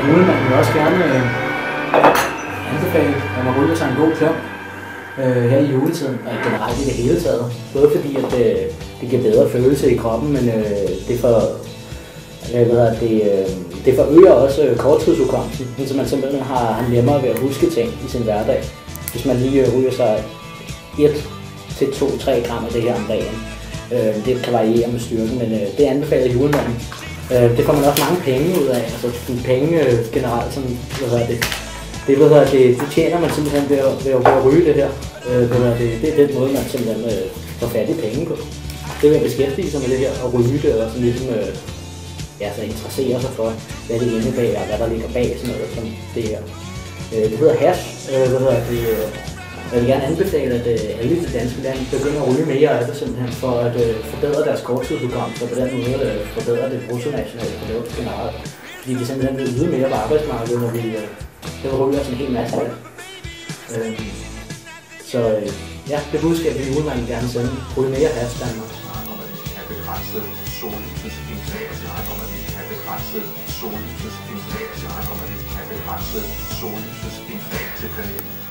julemanden vil også gerne anbefale, at man ryger sig en god klump her i juletiden, og generelt i det hele taget. Både fordi, at det giver bedre følelse i kroppen, men det forøger også korttidsudkommelsen, så man simpelthen har nemmere ved at huske ting i sin hverdag. Hvis man lige ryger sig 1-2-3 gram af det her om dagen. Det kan variere med styrken, men det anbefaler julemanden. Det får man også mange penge ud af, altså penge generelt, sådan, det tjener man simpelthen ved at ryge det her. Det er den måde, man simpelthen får fat i penge på. Det vil at beskæftige sig med det her og ryge det og sådan ligesom så interessere sig for, hvad det indebærer og hvad der ligger bag sådan noget som det her. Det hedder hash. Jeg vil gerne anbefale, at alle i det danske land begynder at ryge mere af det simpelthen for at forbedre deres korttidsudkommelse og på den måde forbedre det bruttonationale produkt generelt. Fordi det simpelthen vil yde mere på arbejdsmarkedet, når vi ryger sådan en hel masse af det. Det budskab vil julemanden gerne sende. Ryge mere hash Danmark. Når man kan begrænse sollysesindtag, når man kan begrænse sollysesindtag, når man kan begrænse sollysesindtag til planeten.